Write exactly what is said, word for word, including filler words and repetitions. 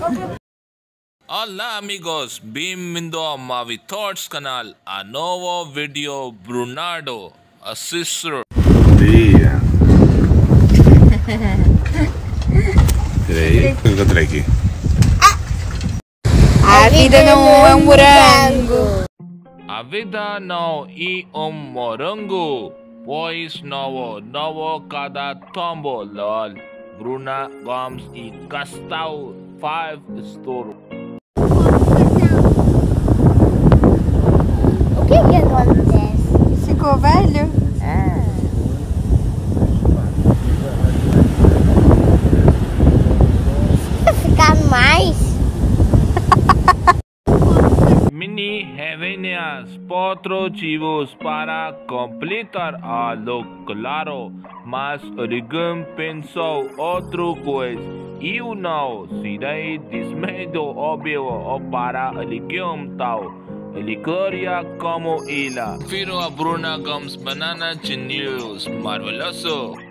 Olá amigos, bem-vindo ao Mavi Thoughts canal, a novo vídeo Brunardo, assistor. Dia. Peraí, o que eu encontrei aqui? A vida não é um morango. A vida não é um morango, pois novo, novo cada tombo, lol. Bruna, Gomes e Gastão, five store. O que que acontece? Ficou velho? Ah. Ficar mais? Mini havaianas, porta-chaves para completar algo claro, mas alguém pensou, outra coisa. Eu não serei desmedo óbvio ou para alguém tal. Ele queria como ela. Prefiro a Bruna Gomes banana Chinelo, maravilhoso.